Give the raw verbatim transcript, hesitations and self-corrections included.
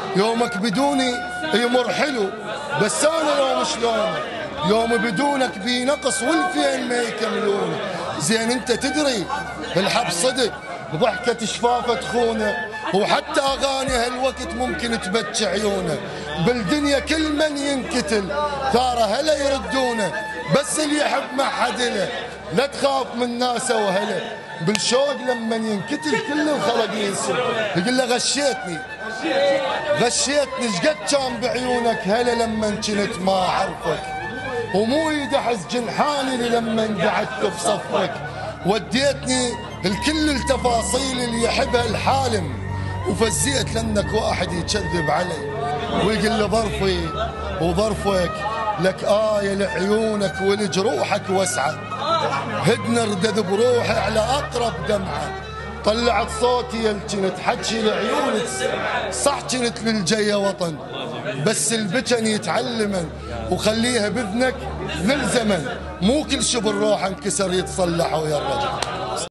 يومك بدوني يمر حلو، بس انا يوم شلون يوم بدونك بي نقص والفين ما يكملونه. زين انت تدري الحب صدق بضحكة شفافة تخونه، وحتى اغاني هالوقت ممكن تبكي عيونه. بالدنيا كل من ينقتل ثاره هلا يردونه، بس اللي يحب ما حد له لا تخاف من ناسه وهله. بالشوق لما ينقتل كل الخلق ينسى، يقول له غشيتني غشيتني شقد كان بعيونك هلا لما كنت ما اعرفك، ومو يدحز جنحاني لما قعدت بصفك. وديتني الكل التفاصيل اللي يحبها الحالم، وفزيت لانك واحد يكذب علي ويقول له ظرفي وظرفك لك آية لعيونك ولجروحك وسعة. هدنا ردد بروحي على أقرب دمعة، طلعت صوتي يل كنت حكي لعيونك صح كنت للجية وطن، بس البكن يتعلمن وخليها بذنك للزمن، مو كل شي بالروح انكسر يتصلح ويا الرجل.